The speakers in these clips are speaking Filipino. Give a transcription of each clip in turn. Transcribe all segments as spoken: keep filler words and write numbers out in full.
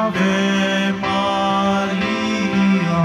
Ave Maria.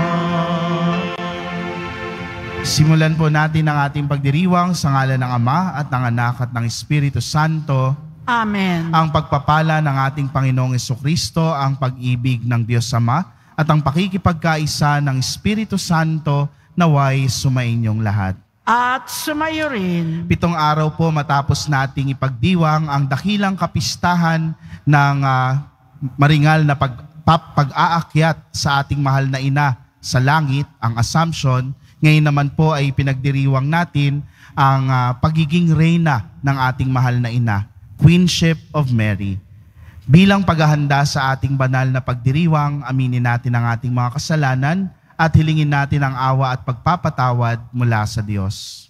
Simulan po natin ang ating pagdiriwang sa ngalan ng Ama at ng Anak at ng Espiritu Santo. Amen. Ang pagpapala ng ating Panginoong Jesucristo, ang pag-ibig ng Diyos Ama, at ang pakikipagkaisa ng Espiritu Santo naway sumainyong lahat. At sumayo rin. Pitong araw po matapos nating ipagdiwang ang dakilang kapistahan ng uh, maringal na pag, pag, pag-aakyat sa ating mahal na ina sa langit, ang Assumption. Ngayon naman po ay pinagdiriwang natin ang uh, pagiging reyna ng ating mahal na ina, Queenship of Mary. Bilang paghahanda sa ating banal na pagdiriwang, aminin natin ang ating mga kasalanan at hilingin natin ang awa at pagpapatawad mula sa Diyos.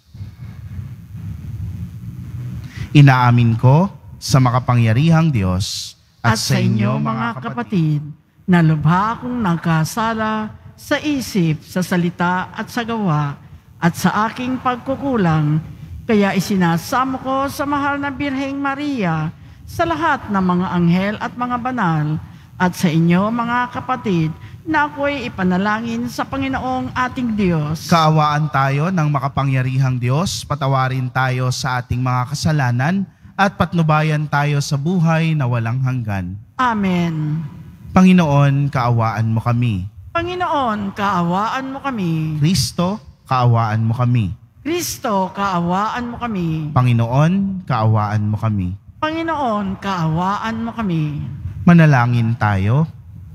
Inaamin ko sa makapangyarihang Diyos at, at sa inyo mga kapatid, na lubha akong nagkasala sa isip, sa salita at sa gawa, at sa aking pagkukulang, kaya isinasamo ko sa mahal na Birheng Maria, sa lahat ng mga anghel at mga banal, at sa inyo mga kapatid, na ako'y ipanalangin sa Panginoong ating Diyos. Kaawaan tayo ng makapangyarihang Diyos, patawarin tayo sa ating mga kasalanan, at patnubayan tayo sa buhay na walang hanggan. Amen. Panginoon, kaawaan mo kami. Panginoon, kaawaan mo kami. Kristo, kaawaan mo kami. Kristo, kaawaan mo kami. Panginoon, kaawaan mo kami. Panginoon, kaawaan mo kami. Manalangin tayo.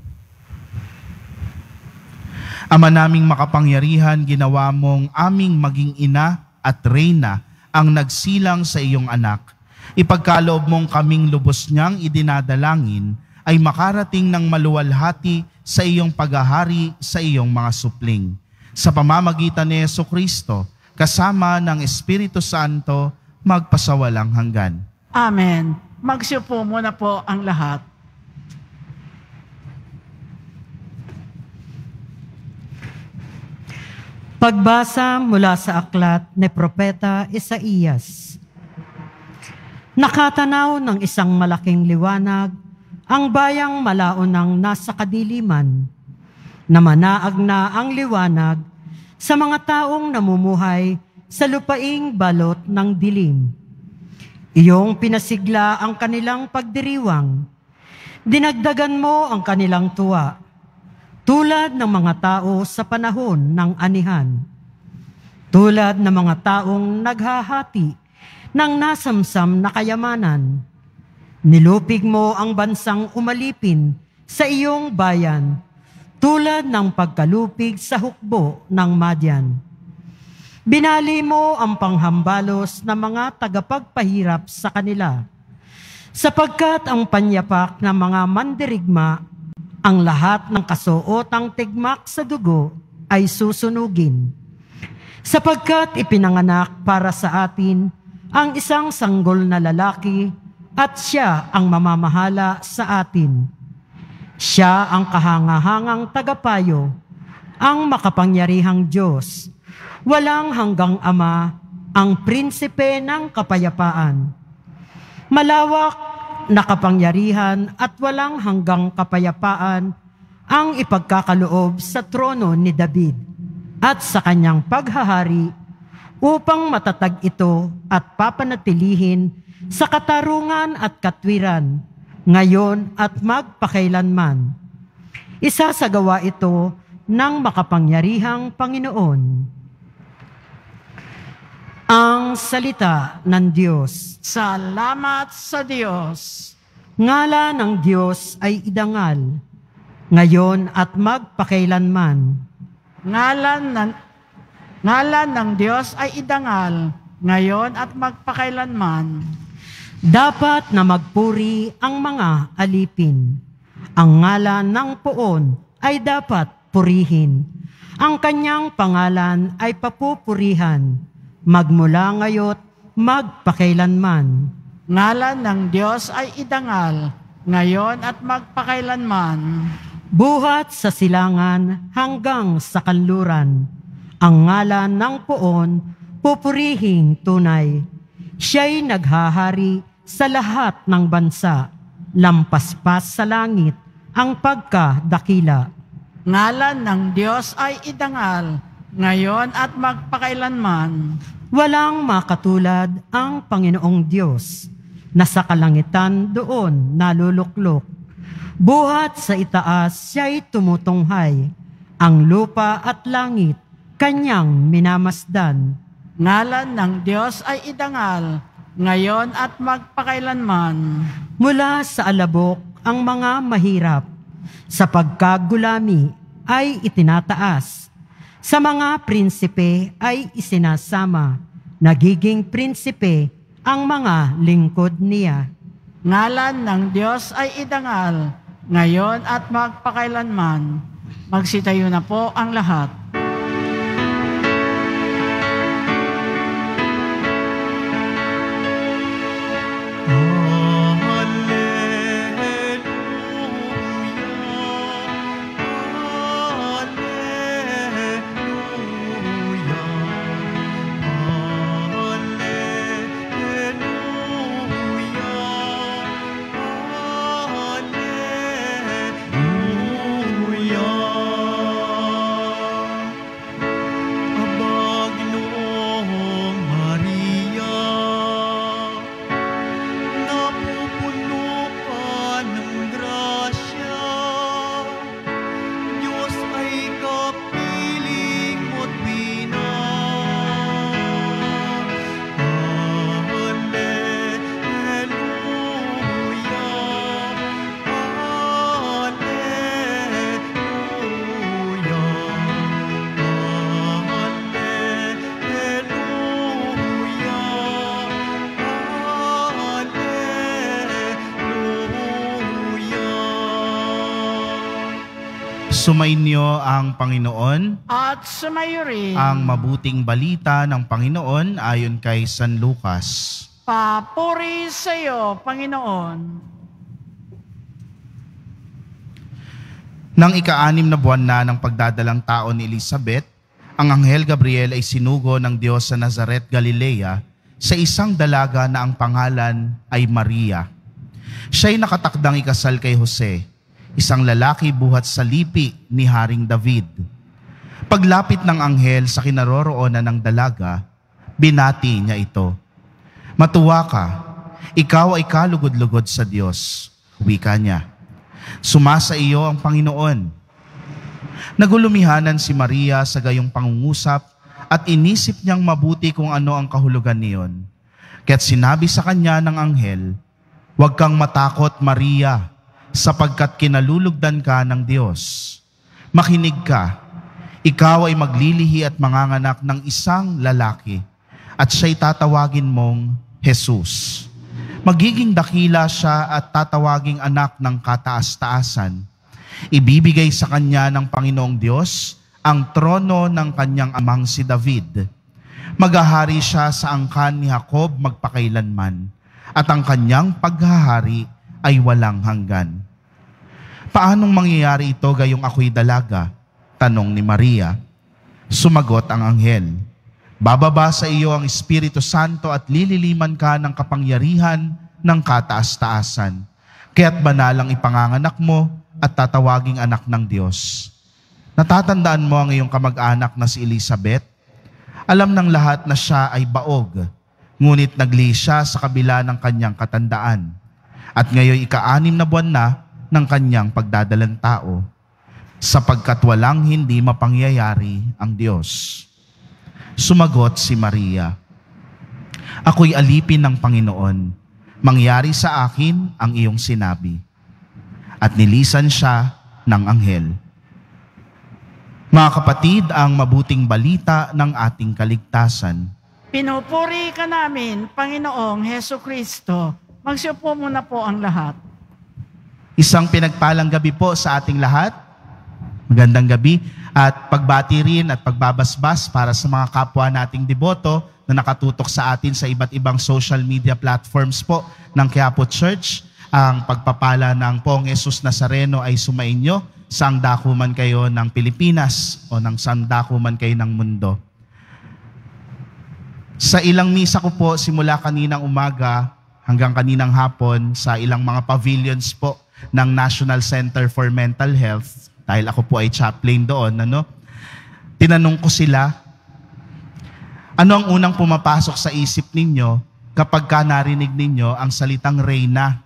Ama naming makapangyarihan, ginawa mong aming maging ina at reyna ang nagsilang sa iyong anak. Ipagkaloob mong kaming lubos niyang idinadalangin ay makarating ng maluwalhati sa iyong paghahari sa iyong mga supling. Sa pamamagitan ni Jesucristo, kasama ng Espiritu Santo, magpasawalang hanggan. Amen. Magsiupo muna po ang lahat. Pagbasa mula sa aklat ni Propeta Isaías. Nakatanaw ng isang malaking liwanag ang bayang malaonang nasa kadiliman, na manaag na ang liwanag sa mga taong namumuhay sa lupaing balot ng dilim. Iyong pinasigla ang kanilang pagdiriwang, dinagdagan mo ang kanilang tuwa, tulad ng mga tao sa panahon ng anihan, tulad ng mga taong naghahati ng nasamsam na kayamanan. Nilupig mo ang bansang umalipin sa iyong bayan, tulad ng pagkalupig sa hukbo ng Madian. Binali mo ang panghambalos ng mga tagapagpahirap sa kanila, sapagkat ang panyapak ng mga mandirigma, ang lahat ng kasuotang tigmak sa dugo ay susunugin. Sapagkat ipinanganak para sa atin ang isang sanggol na lalaki, at siya ang mamamahala sa atin. Siya ang kahangahangang tagapayo, ang makapangyarihang Diyos, walang hanggang Ama, ang prinsipe ng kapayapaan. Malawak na kapangyarihan at walang hanggang kapayapaan ang ipagkakaloob sa trono ni David at sa kanyang paghahari, upang matatag ito at papanatilihin sa katarungan at katwiran, ngayon at magpakailanman. Isasagawa ito ng makapangyarihang Panginoon. Ang salita ng Diyos. Salamat sa Diyos. Ngala ng Diyos ay idangal, ngayon at magpakailanman. Ngalan ng, ngalan ng Diyos ay idangal, ngayon at magpakailanman. Dapat na magpuri ang mga alipin. Ang ngalan ng Poon ay dapat purihin. Ang kanyang pangalan ay papupurihan, magmula ngayo't magpakailanman. Ngalan ng Diyos ay idangal, ngayon at magpakailanman. Buhat sa silangan hanggang sa kanluran. Ang ngalan ng Poon, pupurihing tunay. Siya'y naghahari sa lahat ng bansa, lampaspas sa langit ang pagkadakila. Ngalan ng Diyos ay idangal, ngayon at magpakailanman. Walang makatulad ang Panginoong Diyos, na sa kalangitan doon naluluklok. Buhat sa itaas siya'y tumutunghay, ang lupa at langit kanyang minamasdan. Ngalan ng Diyos ay idangal, ngayon at magpakailanman. Mula sa alabok ang mga mahirap, sa pagkagulami ay itinataas. Sa mga prinsipe ay isinasama, nagiging prinsipe ang mga lingkod niya. Ngalan ng Diyos ay idangal, ngayon at magpakailanman. Magsitayo na po ang lahat. Sumainyo ang Panginoon. At sumayo rin Ang mabuting balita ng Panginoon ayon kay San Lucas. papuri sa iyo, Panginoon. Nang ika-anim na buwan na ng pagdadalang tao ni Elizabeth, ang Anghel Gabriel ay sinugo ng Diyos sa Nazaret, Galilea, sa isang dalaga na ang pangalan ay Maria. Siya'y nakatakdang ikasal kay Jose, isang lalaki buhat sa lipi ni Haring David. Paglapit ng anghel sa kinaroroonan ng dalaga, binati niya ito. Matuwa ka, ikaw ay kalugod-lugod sa Diyos, wika niya. Sumasa iyo ang Panginoon. Nagulumihanan si Maria sa gayong pangungusap at inisip niyang mabuti kung ano ang kahulugan niyon. Kaya't sinabi sa kanya ng anghel, "Huwag kang matakot, Maria, sapagkat kinalulugdan ka ng Diyos. Makinig ka, ikaw ay maglilihi at manganganak ng isang lalaki, at siya'y tatawagin mong Jesus. Magiging dakila siya at tatawaging anak ng kataas-taasan. Ibibigay sa kanya ng Panginoong Diyos ang trono ng kanyang amang si David. Maghahari siya sa angkan ni Jacob magpakailanman, at ang kanyang paghahari ay walang hanggan." "Paanong mangyayari ito gayong ako'y dalaga?" tanong ni Maria. Sumagot ang anghel, "Bababa sa iyo ang Espiritu Santo at lililiman ka ng kapangyarihan ng kataas-taasan. Kaya't banalang ipanganganak mo at tatawaging anak ng Diyos. Natatandaan mo ang iyong kamag-anak na si Elizabeth? Alam ng lahat na siya ay baog, ngunit nagli siya sa kabila ng kanyang katandaan. At ngayon ika-anim na buwan na ng kanyang pagdadalang tao, sapagkat walang hindi mapangyayari ang Diyos." Sumagot si Maria, "Ako'y alipin ng Panginoon. Mangyari sa akin ang iyong sinabi." At nilisan siya ng anghel. Mga kapatid, ang mabuting balita ng ating kaligtasan. Pinupuri ka namin, Panginoong Heso Kristo. Magsiupo muna po ang lahat. Isang pinagpalang gabi po sa ating lahat. Magandang gabi at pagbati rin at pagbabasbas para sa mga kapwa nating deboto na nakatutok sa atin sa iba't ibang social media platforms po ng Quiapo Church. Ang pagpapala ng Poong Jesus Nazareno ay sumainyo sa ang dakuman kayo ng Pilipinas o ng saan dakuman kayo ng mundo. Sa ilang misa ko po simula kaninang umaga hanggang kaninang hapon sa ilang mga pavilions po ng National Center for Mental Health, dahil ako po ay chaplain doon, ano, tinanong ko sila, ano ang unang pumapasok sa isip ninyo kapag ka narinig ninyo ang salitang reyna?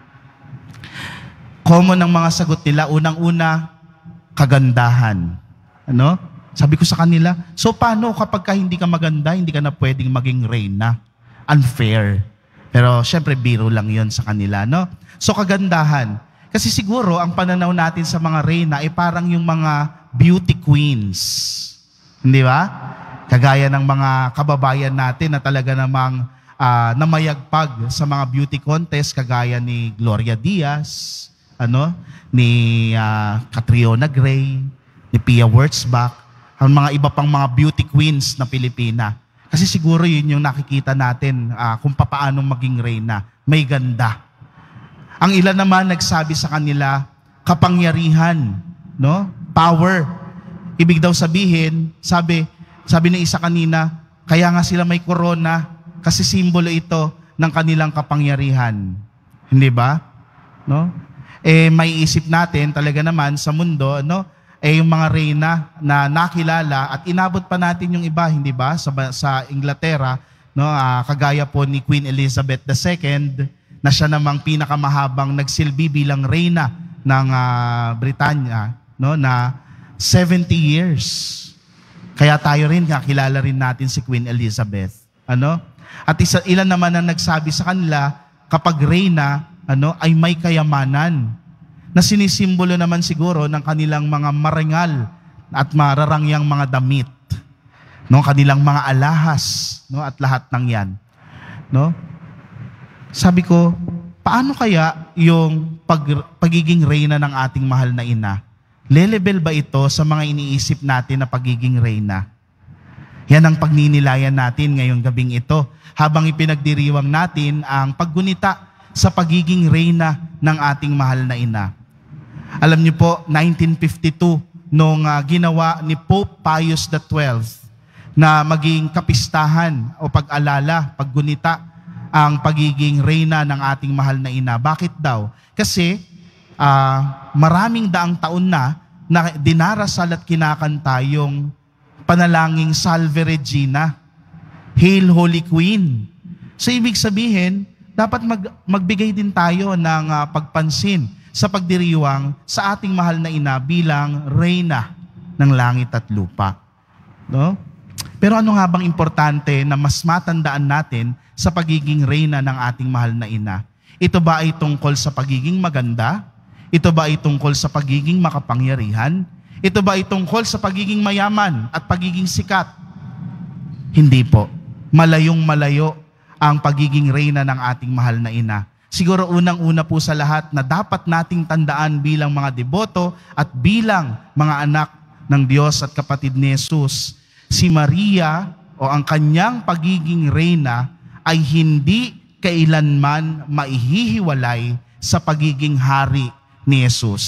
Common ang mga sagot nila, unang-una, kagandahan. Ano? Sabi ko sa kanila, so paano kapag ka hindi ka maganda, hindi ka na pwedeng maging reyna? Unfair. Pero syempre biro lang yon sa kanila, no? So kagandahan. Kasi siguro ang pananaw natin sa mga reyna ay parang yung mga beauty queens. Hindi ba? Kagaya ng mga kababayan natin na talaga namang uh, namayagpag sa mga beauty contest, kagaya ni Gloria Diaz, ano, ni uh, Catriona Gray, ni Pia Wurtzbach, ang mga iba pang mga beauty queens na Pilipina. Kasi siguro yun yung nakikita natin uh, kung paano maging reyna. May ganda. Ang ilan naman nagsabi sa kanila, kapangyarihan, no? Power. Ibig daw sabihin, sabi, sabi ng isa kanina, kaya nga sila may corona kasi simbolo ito ng kanilang kapangyarihan. Hindi ba? No? Eh may isip natin talaga naman sa mundo, no? Eh yung mga reyna na nakilala at inabot pa natin yung iba, hindi ba? Sa, sa Inglaterra, no? Uh, kagaya po ni Queen Elizabeth the Second, na siya namang pinakamahabang nagsilbi bilang reyna ng uh, Britanya, no? Na seventy years. Kaya tayo rin, kakilala rin natin si Queen Elizabeth. Ano? At isa, ilan naman ang nagsabi sa kanila, kapag reyna, ano, ay may kayamanan na sinisimbolo naman siguro ng kanilang mga marangal at mararangyang mga damit, no, kanilang mga alahas, no, at lahat ng 'yan, no? Sabi ko, paano kaya yung pag, pagiging reyna ng ating mahal na ina? Lelebel ba ito sa mga iniisip natin na pagiging reyna? Yan ang pagninilayan natin ngayong gabing ito, habang ipinagdiriwang natin ang paggunita sa pagiging reyna ng ating mahal na ina. Alam niyo po, nineteen fifty-two, nung uh, ginawa ni Pope Pius the twelfth na maging kapistahan o pag-alala, paggunita ang pagiging reyna ng ating mahal na ina. Bakit daw? Kasi uh, maraming daang taon na na dinarasal at kinakanta yung panalangin Salve Regina, Hail Holy Queen. So ibig sabihin, dapat mag, magbigay din tayo ng uh, pagpansin sa pagdiriwang sa ating mahal na ina bilang reyna ng langit at lupa. No? Pero ano nga bang importante na mas matandaan natin sa pagiging reyna ng ating mahal na ina? Ito ba ay tungkol sa pagiging maganda? Ito ba ay tungkol sa pagiging makapangyarihan? Ito ba ay tungkol sa pagiging mayaman at pagiging sikat? Hindi po. Malayong malayo ang pagiging reyna ng ating mahal na ina. Siguro unang-una po sa lahat na dapat nating tandaan bilang mga deboto at bilang mga anak ng Diyos at kapatid ni Jesus, si Maria o ang kanyang pagiging reyna ay hindi kailanman maihihiwalay sa pagiging hari ni Jesus.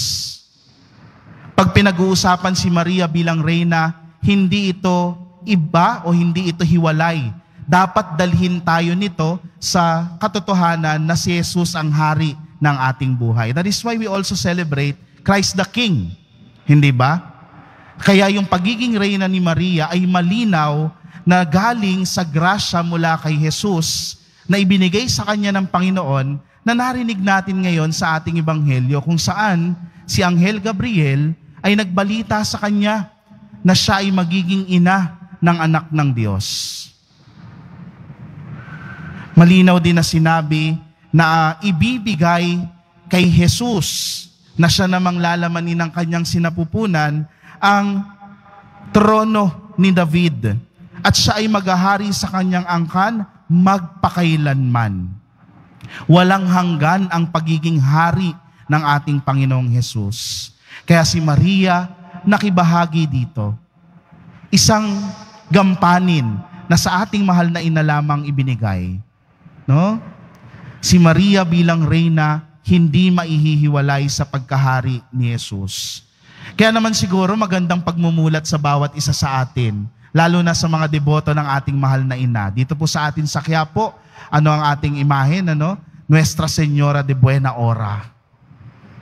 Pag pinag-uusapan si Maria bilang reyna, hindi ito iba o hindi ito hiwalay. Dapat dalhin tayo nito sa katotohanan na si Jesus ang hari ng ating buhay. That is why we also celebrate Christ the King. Hindi ba? Kaya yung pagiging reyna ni Maria ay malinaw na galing sa grasya mula kay Jesus na ibinigay sa kanya ng Panginoon na narinig natin ngayon sa ating ebanghelyo kung saan si Anghel Gabriel ay nagbalita sa kanya na siya ay magiging ina ng anak ng Diyos. Malinaw din na sinabi na ibibigay kay Jesus na siya namang lalamanin ng kanyang sinapupunan ang trono ni David at siya ay maghahari sa kanyang angkan magpakailanman. Walang hanggan ang pagiging hari ng ating Panginoong Jesus. Kaya si Maria nakibahagi dito. Isang gampanin na sa ating mahal na ina lamang ibinigay. No? Si Maria bilang reyna hindi maihihiwalay sa pagkahari ni Jesus. Kaya naman siguro magandang pagmumulat sa bawat isa sa atin, lalo na sa mga deboto ng ating mahal na ina. Dito po sa atin sa Quiapo, ano ang ating imahen, ano? Nuestra Señora de Buena Hora.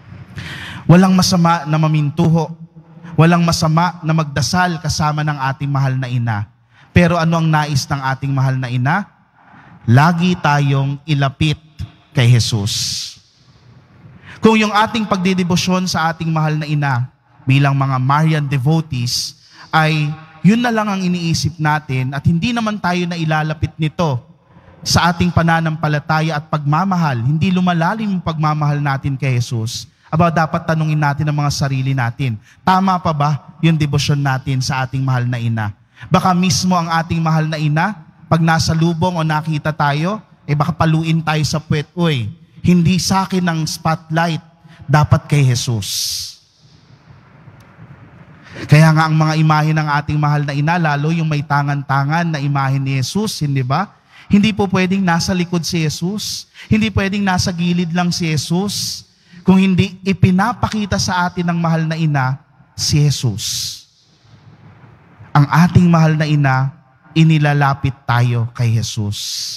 Walang masama na mamintuho. Walang masama na magdasal kasama ng ating mahal na ina. Pero ano ang nais ng ating mahal na ina? Lagi tayong ilapit kay Jesus. Kung yung ating pagdedebosyon sa ating mahal na ina bilang mga Marian devotees ay yun na lang ang iniisip natin at hindi naman tayo na ilalapit nito sa ating pananampalataya at pagmamahal, hindi lumalalim yung pagmamahal natin kay Jesus, aba dapat tanungin natin ang mga sarili natin. Tama pa ba yung debosyon natin sa ating mahal na ina? Baka mismo ang ating mahal na ina, pag nasa lubong o nakita tayo, eh baka paluin tayo sa puwet, uy, hindi sa akin ang spotlight, dapat kay Jesus. Kaya nga ang mga imahe ng ating mahal na ina, lalo yung may tangan-tangan na imahe ni Jesus, hindi ba? Hindi po pwedeng nasa likod si Jesus, hindi pwedeng nasa gilid lang si Jesus, kung hindi ipinapakita sa atin ng mahal na ina, si Jesus. Ang ating mahal na ina, inilalapit tayo kay Jesus.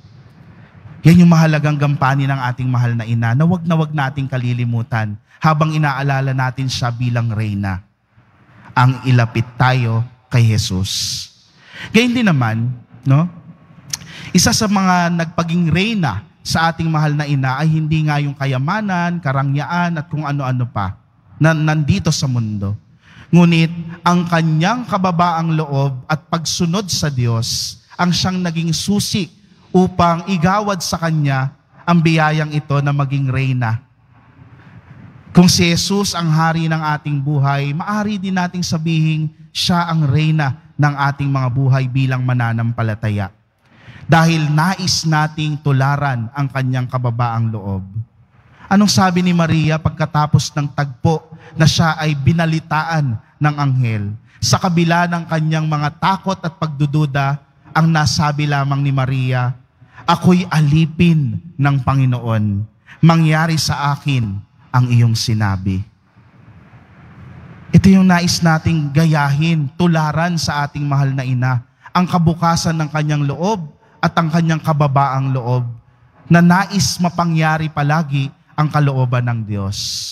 Yan yung mahalagang gampanin ng ating mahal na ina na wag na wag nating kalilimutan habang inaalala natin siya bilang reyna. Ang ilapit tayo kay Jesus. Gayun din naman, no? Isa sa mga nagpaging reyna sa ating mahal na ina ay hindi nga yung kayamanan, karangyaan at kung ano-ano pa na nandito sa mundo. Ngunit ang kanyang kababaang loob at pagsunod sa Diyos ang siyang naging susi upang igawad sa kanya ang biyayang ito na maging reyna. Kung si Jesus ang hari ng ating buhay, maaari din nating sabihin siya ang reyna ng ating mga buhay bilang mananampalataya. Dahil nais nating tularan ang kanyang kababaang loob. Anong sabi ni Maria pagkatapos ng tagpo na siya ay binalitaan ng anghel? Sa kabila ng kanyang mga takot at pagdududa, ang nasabi lamang ni Maria, ako'y alipin ng Panginoon. Mangyari sa akin ang iyong sinabi. Ito yung nais nating gayahin, tularan sa ating mahal na ina. Ang kabukasan ng kanyang loob at ang kanyang kababaang loob na nais mapangyari palagi ang kalooban ng Diyos.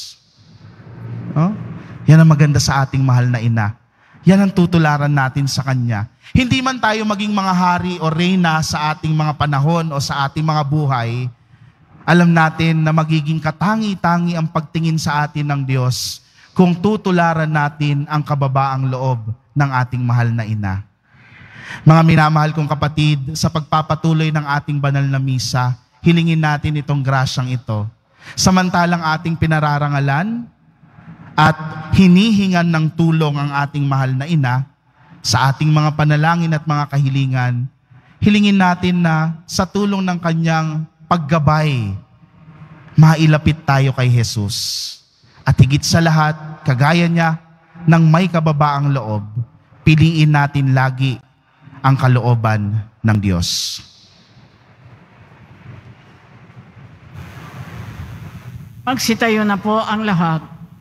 Oh? Yan ang maganda sa ating mahal na ina. Yan ang tutularan natin sa Kanya. Hindi man tayo maging mga hari o reyna sa ating mga panahon o sa ating mga buhay, alam natin na magiging katangi-tangi ang pagtingin sa atin ng Diyos kung tutularan natin ang kababaang loob ng ating mahal na ina. Mga minamahal kong kapatid, sa pagpapatuloy ng ating banal na misa, hilingin natin itong grasyang ito. Samantalang ating pinararangalan at hinihingan ng tulong ang ating mahal na ina sa ating mga panalangin at mga kahilingan, hilingin natin na sa tulong ng kanyang paggabay, mailapit tayo kay Jesus. At higit sa lahat, kagaya niya, ng may kababaang loob, piliin natin lagi ang kalooban ng Diyos. Magsitayo na po ang lahat.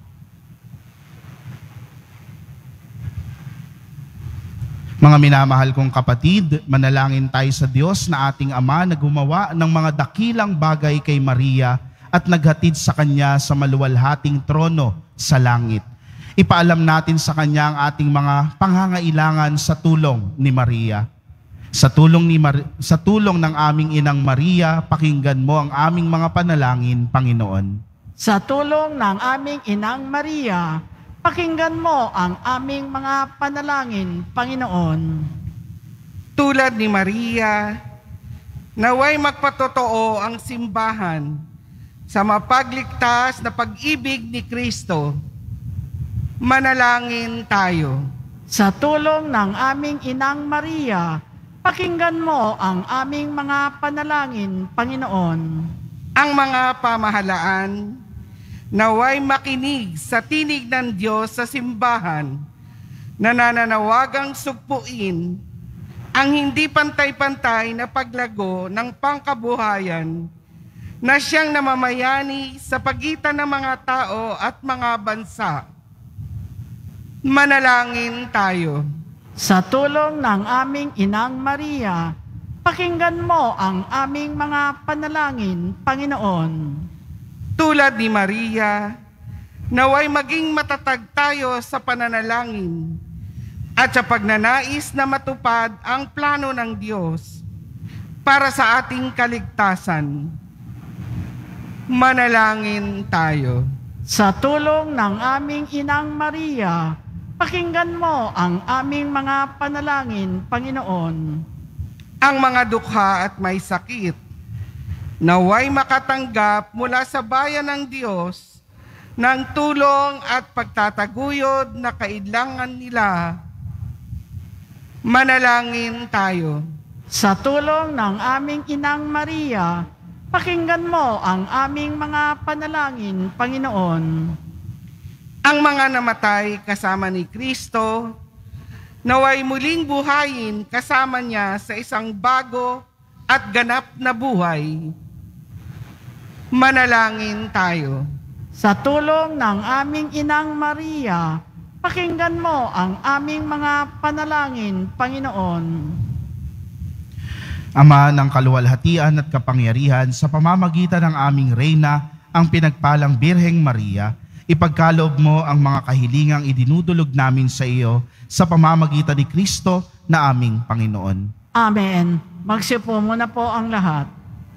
Mga minamahal kong kapatid, manalangin tayo sa Diyos na ating Ama na gumawa ng mga dakilang bagay kay Maria at naghatid sa Kanya sa maluwalhating trono sa langit. Ipaalam natin sa Kanya ang ating mga pangangailangan sa tulong ni Maria. Sa tulong, ni Mar- sa tulong ng aming Inang Maria, pakinggan mo ang aming mga panalangin, Panginoon. Sa tulong ng aming Inang Maria, pakinggan mo ang aming mga panalangin, Panginoon. Tulad ni Maria, naway magpatotoo ang simbahan sa mapagligtas na pag-ibig ni Kristo. Manalangin tayo. Sa tulong ng aming Inang Maria, pakinggan mo ang aming mga panalangin, Panginoon. Ang mga pamahalaan, naway makinig sa tinig ng Diyos sa simbahan na nananawagang sugpuin ang hindi pantay-pantay na paglago ng pangkabuhayan na siyang namamayani sa pagitan ng mga tao at mga bansa. Manalangin tayo. Sa tulong ng aming Inang Maria, pakinggan mo ang aming mga panalangin, Panginoon. Tulad ni Maria, Naway maging matatag tayo sa pananalangin at sa pagnanais na matupad ang plano ng Diyos para sa ating kaligtasan. Manalangin tayo. Sa tulong ng aming Inang Maria, pakinggan mo ang aming mga panalangin, Panginoon. Ang mga dukha at may sakit, naway makatanggap mula sa bayan ng Diyos ng tulong at pagtataguyod na kailangan nila. Manalangin tayo. Sa tulong ng aming Inang Maria, pakinggan mo ang aming mga panalangin, Panginoon. Ang mga namatay kasama ni Kristo, naway muling buhayin kasama niya sa isang bago at ganap na buhay. Manalangin tayo. Sa tulong ng aming Inang Maria, pakinggan mo ang aming mga panalangin, Panginoon. Ama ng kaluwalhatian at kapangyarihan, sa pamamagitan ng aming Reyna, ang pinagpalang Birheng Maria, ipagkaloob mo ang mga kahilingang idinudulog namin sa iyo sa pamamagitan ni Kristo na aming Panginoon. Amen. Magsipo muna po ang lahat.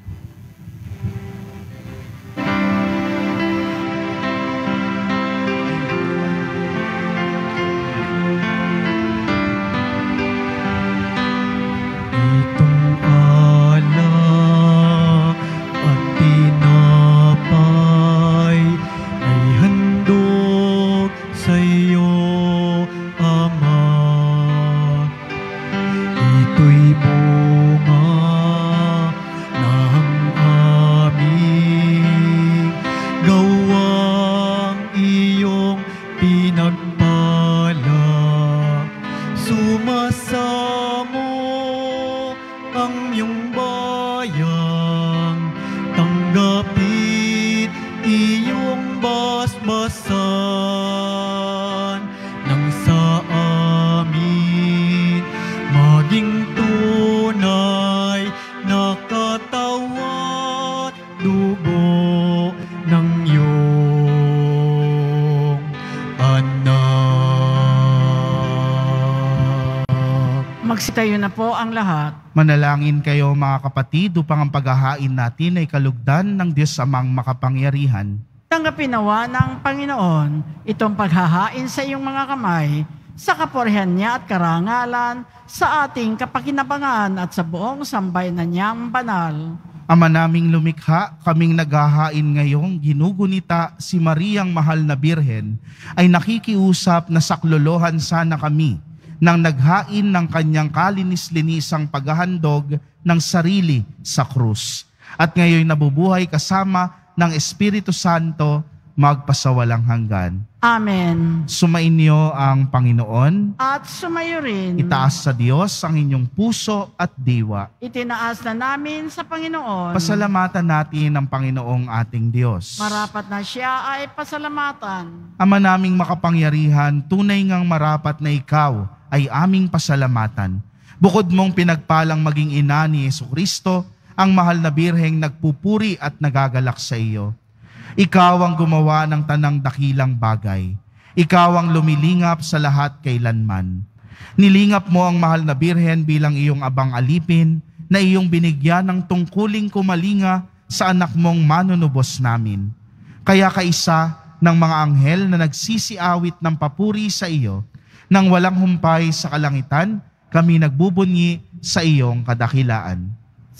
Magsitayo na po ang lahat. Manalangin kayo mga kapatid upang ang paghahain natin ay kalugdan ng Diyos Amang makapangyarihan. Tanggapin nawa ng Panginoon itong paghahain sa iyong mga kamay sa kapurihan niya at karangalan sa ating kapakinabangan at sa buong sambayanan niyang banal. Ama naming lumikha, kaming naghahain ngayong ginugunita si Mariang Mahal na Birhen, ay nakikiusap na saklolohan sana kami nang naghain ng kanyang kalinis-linisang paghahandog ng sarili sa krus. At ngayon nabubuhay kasama ng Espiritu Santo magpasawalang hanggan. Amen. Sumainyo ang Panginoon. At sumayo rin. Itaas sa Diyos ang inyong puso at diwa. Itinaas na namin sa Panginoon. Pasalamatan natin ang Panginoong ating Diyos. Marapat na siya ay pasalamatan. Ama naming makapangyarihan, tunay ngang marapat na ikaw ay aming pasalamatan. Bukod mong pinagpalang maging ina ni Jesucristo, ang mahal na birheng nagpupuri at nagagalak sa iyo. Ikaw ang gumawa ng tanang dakilang bagay. Ikaw ang lumilingap sa lahat kailanman. Nilingap mo ang mahal na birhen bilang iyong abang alipin na iyong binigyan ng tungkuling kumalinga sa anak mong manunubos namin. Kaya kaisa ng mga anghel na nagsisiawit ng papuri sa iyo, nang walang humpay sa kalangitan, kami nagbubunyi sa iyong kadakilaan.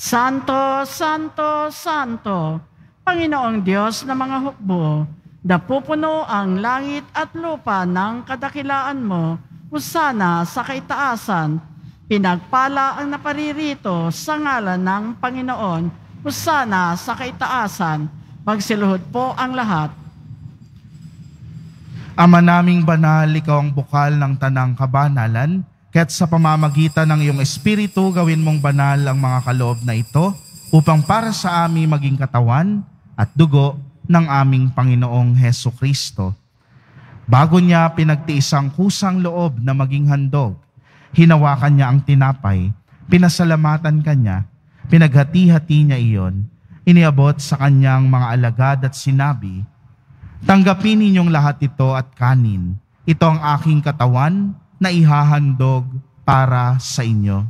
Santo, Santo, Santo, Panginoong Diyos na mga hukbo, napupuno ang langit at lupa ng kadakilaan mo, husana sa kaitaasan, pinagpala ang naparirito sa ngalan ng Panginoon, husana sa kaitaasan, magsiluhod po ang lahat. Ama naming banal, ikaw ang bukal ng tanang kabanalan, kaya't sa pamamagitan ng iyong Espiritu, gawin mong banal ang mga kaloob na ito, upang para sa amin maging katawan at dugo ng aming Panginoong Heso Kristo. Bago niya pinagtiis ang kusang loob na maging handog, hinawakan niya ang tinapay, pinasalamatan kanya, pinaghati-hati niya iyon, iniabot sa kanyang mga alagad at sinabi, Tanggapin ninyong lahat ito at kanin. Ito ang aking katawan na ihahandog para sa inyo.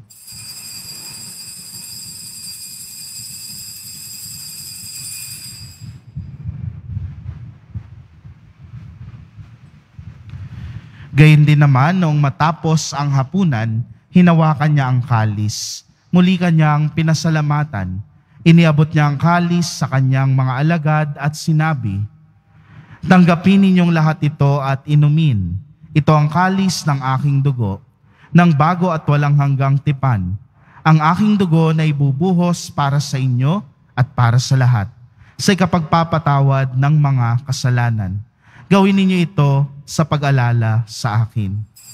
Gayon din naman, noong matapos ang hapunan, hinawakan niya ang kalis. Muli kanyang pinasalamatan. Iniabot niya ang kalis sa kanyang mga alagad at sinabi, "Tanggapin ninyong lahat ito at inumin. Ito ang kalis ng aking dugo, ng bago at walang hanggang tipan. Ang aking dugo na ibubuhos para sa inyo at para sa lahat, sa ikapagpapatawad ng mga kasalanan. Gawin ninyo ito sa pag-alala sa akin."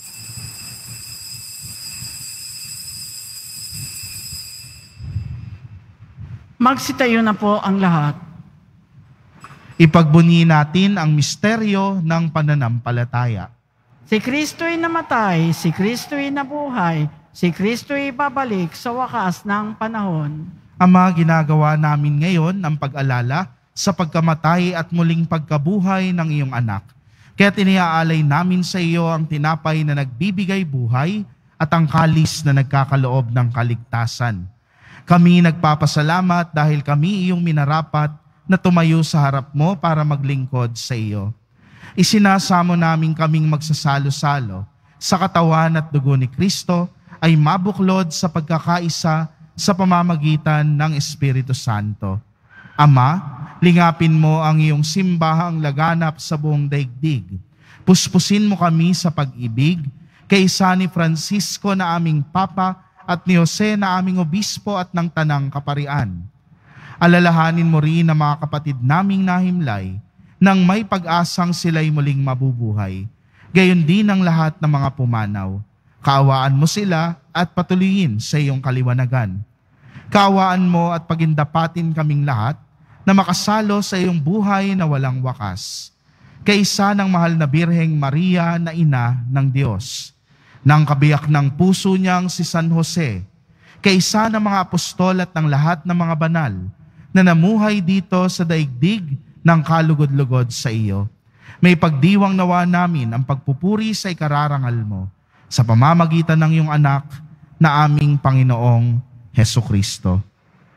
Magsitayo na po ang lahat. Ipagbunyi natin ang misteryo ng pananampalataya. Si Kristo'y namatay, si Kristo'y nabuhay, si Kristo'y babalik sa wakas ng panahon. Ama, ginagawa namin ngayon ang pag-alala sa pagkamatay at muling pagkabuhay ng iyong anak. Kaya tiniaalay namin sa iyo ang tinapay na nagbibigay buhay at ang kalis na nagkakaloob ng kaligtasan. Kami nagpapasalamat dahil kami iyong minarapat na tumayo sa harap mo para maglingkod sa iyo. Isinasamo namin kaming magsasalo-salo sa katawan at dugo ni Kristo ay mabuklod sa pagkakaisa sa pamamagitan ng Espiritu Santo. Ama, lingapin mo ang iyong simbahang laganap sa buong daigdig. Puspusin mo kami sa pag-ibig kaysa ni Francisco na aming Papa at ni Jose na aming Obispo at ng Tanang Kaparian. Alalahanin mo rin ang mga kapatid naming nahimlay nang may pag-asang sila'y muling mabubuhay. Gayon din ang lahat ng mga pumanaw. Kaawaan mo sila at patuloyin sa iyong kaliwanagan. Kaawaan mo at pagindapatin kaming lahat na makasalo sa iyong buhay na walang wakas. Kaisa ng mahal na Birheng Maria na ina ng Diyos, ng kabiyak ng puso niyang si San Jose, kaisa ng mga apostol at ng lahat ng mga banal na namuhay dito sa daigdig ng kalugod-lugod sa iyo. May pagdiwang nawa namin ang pagpupuri sa ikararangal mo sa pamamagitan ng iyong anak na aming Panginoong Hesukristo.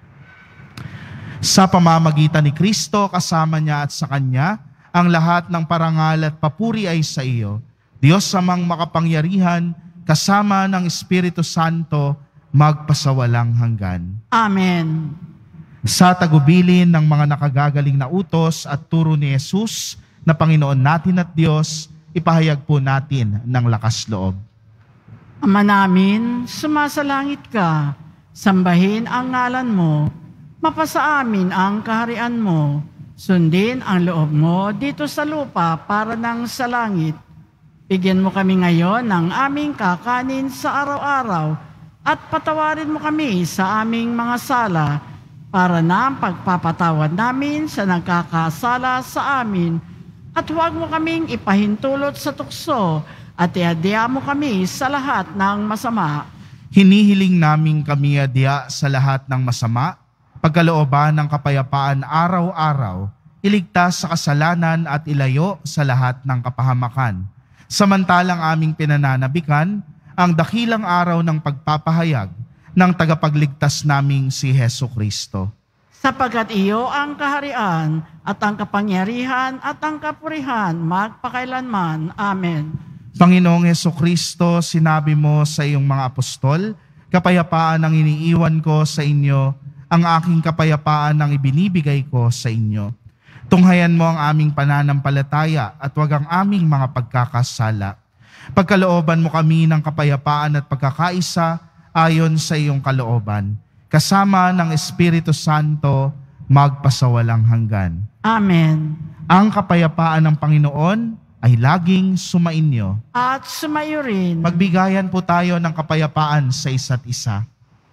Sa pamamagitan ni Kristo, kasama niya at sa Kanya, ang lahat ng parangal at papuri ay sa iyo, Diyos amang makapangyarihan, kasama ng Espiritu Santo, magpasawalang hanggan. Amen. Sa tagubilin ng mga nakagagaling na utos at turo ni Jesus na Panginoon natin at Diyos, ipahayag po natin ng lakas loob. Ama namin, sumasalangit ka, sambahin ang ngalan mo, mapasa amin ang kaharian mo, sundin ang loob mo dito sa lupa para nang sa langit. Bigyan mo kami ngayon ng aming kakanin sa araw-araw at patawarin mo kami sa aming mga sala para na ang pagpapatawad namin sa nagkakasala sa amin at huwag mo kaming ipahintulot sa tukso at iadya mo kami sa lahat ng masama. Hinihiling namin kami adya sa lahat ng masama, pagkalooban ng kapayapaan araw-araw, iligtas sa kasalanan at ilayo sa lahat ng kapahamakan. Samantalang aming pinananabikan ang dakilang araw ng pagpapahayag ng tagapagligtas naming si Hesukristo. Sapagkat iyo ang kaharian at ang kapangyarihan at ang kapurihan magpakailanman. Amen. Panginoong Hesukristo, sinabi mo sa iyong mga apostol, kapayapaan ang iniiwan ko sa inyo, ang aking kapayapaan ang ibinibigay ko sa inyo. Tunghayan mo ang aming pananampalataya at huwag ang aming mga pagkakasala. Pagkalooban mo kami ng kapayapaan at pagkakaisa ayon sa iyong kalooban. Kasama ng Espiritu Santo, magpasawalang hanggan. Amen. Ang kapayapaan ng Panginoon ay laging sumainyo. At sumayo rin. Magbigayan po tayo ng kapayapaan sa isa't isa.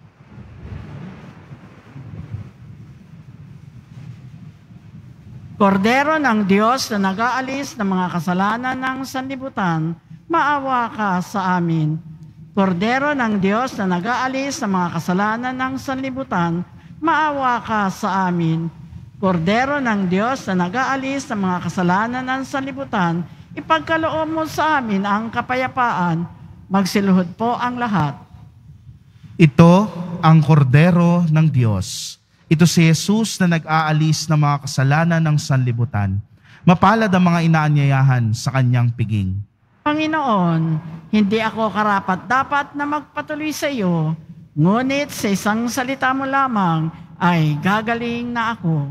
Kordero ng Diyos na nag-aalis ng mga kasalanan ng sanlibutan, maawa ka sa amin. Kordero ng Diyos na nag-aalis ng mga kasalanan ng sanlibutan, maawa ka sa amin. Kordero ng Diyos na nag-aalis ng mga kasalanan ng sanlibutan, ipagkaloob mo sa amin ang kapayapaan. Magsiluhod po ang lahat. Ito ang kordero ng Diyos. Ito si Jesus na nag-aalis ng mga kasalanan ng sanlibutan. Mapalad ang mga inaanyayahan sa kanyang piging. Panginoon, hindi ako karapat-dapat na magpatuloy sa iyo, ngunit sa isang salita mo lamang ay gagaling na ako.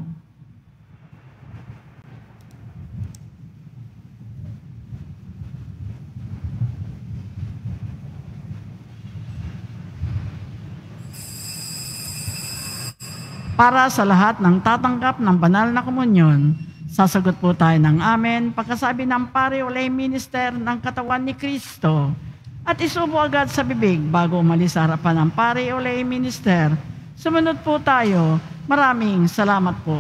Para sa lahat ng tatanggap ng banal na komunyon, sasagot po tayo ng amen pagkasabi ng pari o lay minister ng katawan ni Kristo at isubo agad sa bibig bago umalis sa harapan ng pari o lay minister. Sumunod po tayo. Maraming salamat po.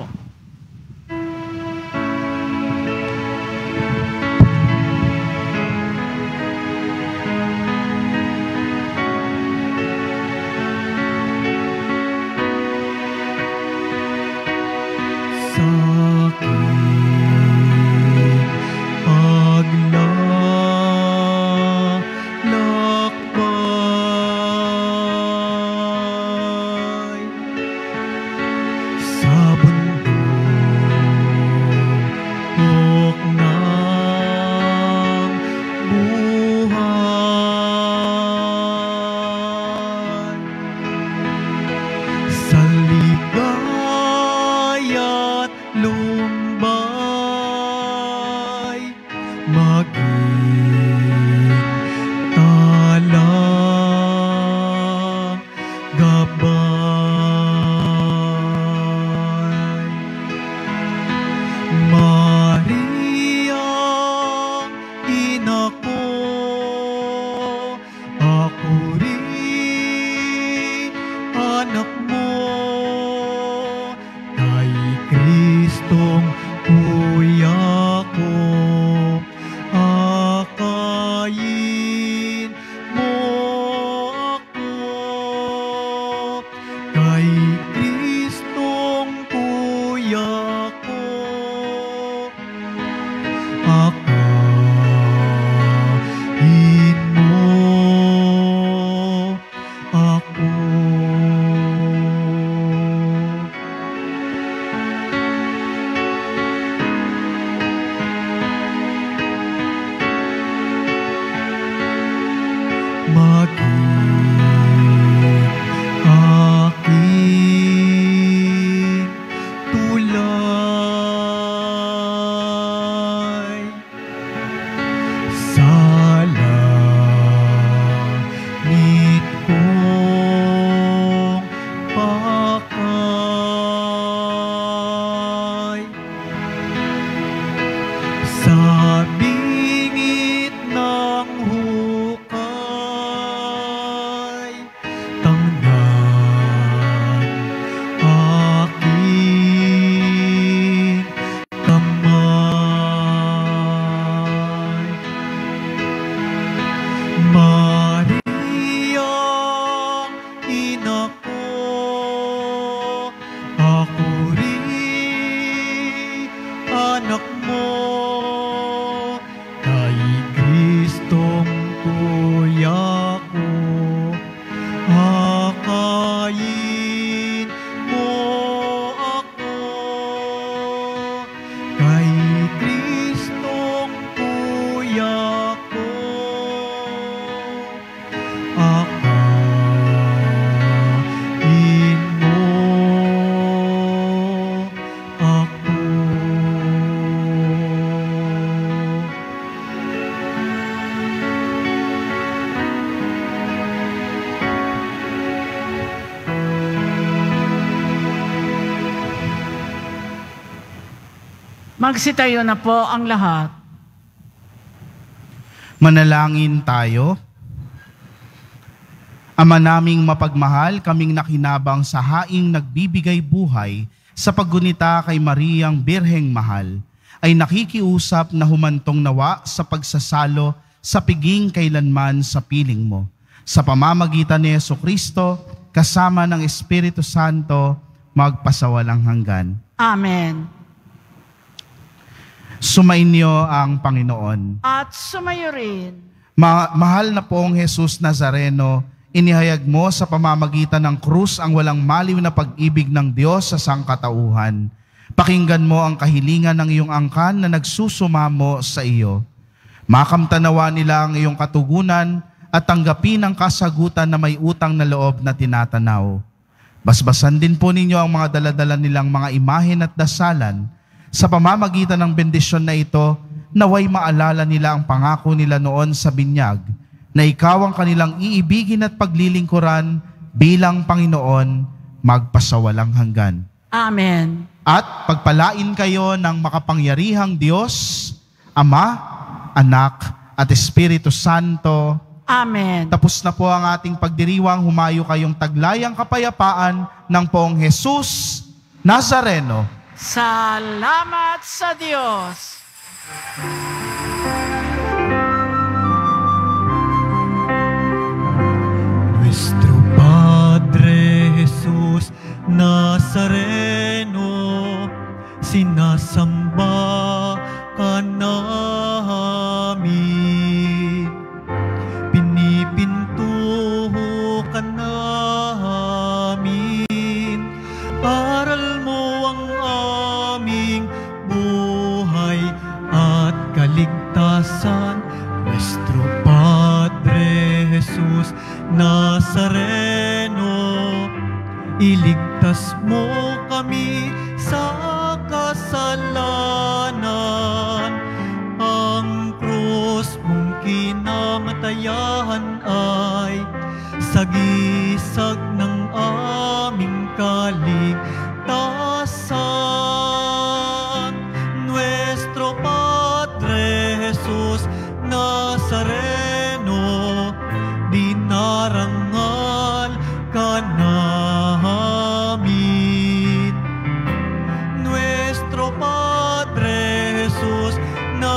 Magsitayo na po ang lahat. Manalangin tayo. Ama naming mapagmahal, kaming nakinabang sa haing nagbibigay buhay sa paggunita kay Mariang Birheng Mahal, ay nakikiusap na humantong nawa sa pagsasalo sa piging kailanman sa piling mo. Sa pamamagitan ni Jesucristo, kasama ng Espiritu Santo, magpasawalang hanggan. Amen. Sumainyo ang Panginoon. At sumayo rin. Ma- mahal na poong Jesus Nazareno, inihayag mo sa pamamagitan ng krus ang walang maliw na pag-ibig ng Diyos sa sangkatauhan. Pakinggan mo ang kahilingan ng iyong angkan na nagsusumamo sa iyo. Makamtanawa nila ang iyong katugunan at tanggapin ang kasagutan na may utang na loob na tinatanaw. Basbasan din po ninyo ang mga daladala nilang mga imahen at dasalan. Sa pamamagitan ng bendisyon na ito, naway maalala nila ang pangako nila noon sa binyag, na ikaw ang kanilang iibigin at paglilingkuran bilang Panginoon magpasawalang hanggan. Amen. At pagpalain kayo ng makapangyarihang Diyos, Ama, Anak, at Espiritu Santo. Amen. Tapos na po ang ating pagdiriwang, humayo kayong taglayang kapayapaan ng poong Jesus Nazareno. Salamat sa Diyos. Nuestro Padre Jesus Nazareno, sinasamba ka namin, pinipinto ka namin, aral mo ang aming buhay at kaligtasan. Nuestro Padre Jesus Nazareno, iligtas mo kami sa kasalanan. Ang krus mong kinamatayan ay sagisag ng aming kaligtasan. Nuestro Padre Jesus Nazareno, dinarangal ka namin. Nuestro Padre Jesus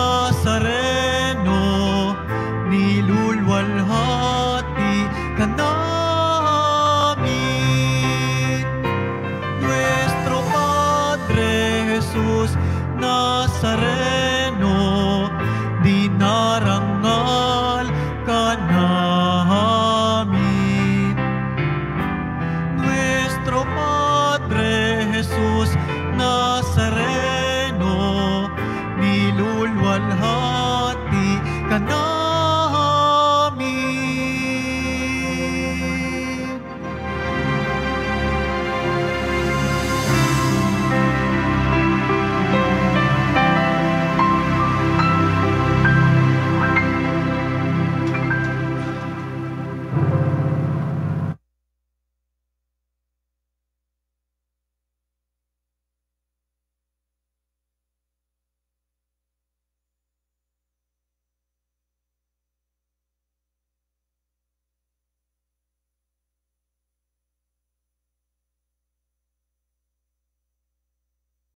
Nazareno, nilulwalhati ka namin.